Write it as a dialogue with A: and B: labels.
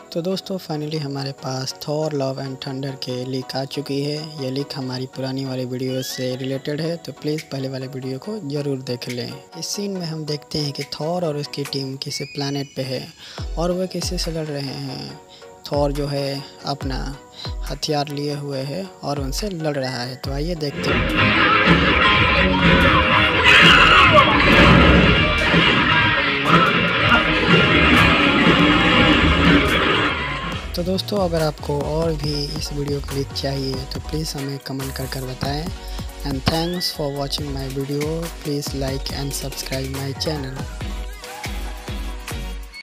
A: तो दोस्तों फाइनली हमारे पास थॉर लव एंड थंडर के लीक आ चुकी है। ये लीक हमारी पुरानी वाली वीडियो से रिलेटेड है, तो प्लीज़ पहले वाले वीडियो को ज़रूर देख लें। इस सीन में हम देखते हैं कि थॉर और उसकी टीम किसी प्लैनेट पे है और वह किसी से लड़ रहे हैं। थॉर जो है अपना हथियार लिए हुए है और उनसे लड़ रहा है, तो आइए देखते हैं। तो दोस्तों अगर आपको और भी इस वीडियो का लीक चाहिए तो प्लीज़ हमें कमेंट कर बताएं। And thanks for watching my video. Please like and subscribe my channel.